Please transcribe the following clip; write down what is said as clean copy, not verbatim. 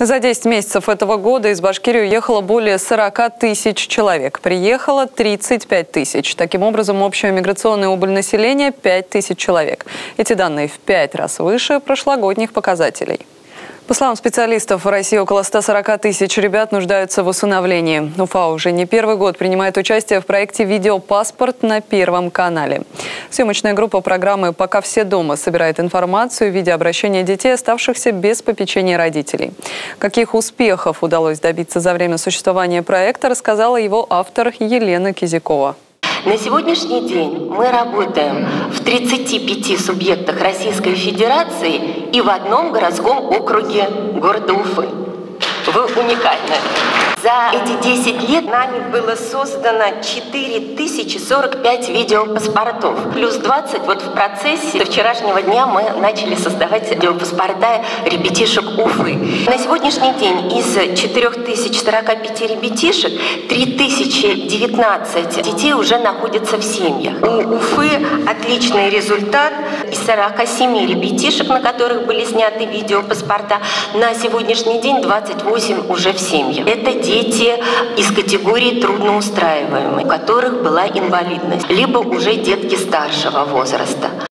За 10 месяцев этого года из Башкирии уехало более 40 тысяч человек. Приехало 35 тысяч. Таким образом, общая миграционная убыль населения – 5 тысяч человек. Эти данные в 5 раз выше прошлогодних показателей. По словам специалистов, в России около 140 тысяч ребят нуждаются в усыновлении. Уфа уже не первый год принимает участие в проекте «Видеопаспорт» на Первом канале. Съемочная группа программы «Пока все дома» собирает информацию в виде обращения детей, оставшихся без попечения родителей. Каких успехов удалось добиться за время существования проекта, рассказала его автор Елена Кизякова. На сегодняшний день мы работаем в 35 субъектах Российской Федерации и в одном городском округе города Уфы. Вы уникальны. За эти 10 лет нами было создано 4045 видеопаспортов. Плюс 20 в процессе. До вчерашнего дня мы начали создавать видеопаспорта ребятишек Уфы. На сегодняшний день из 4045 ребятишек 3019 детей уже находятся в семьях. У Уфы отличный результат. Из 47 ребятишек, на которых были сняты видеопаспорта, на сегодняшний день 28 уже в семьях. Это дети из категории трудноустраиваемых, у которых была инвалидность, либо уже детки старшего возраста.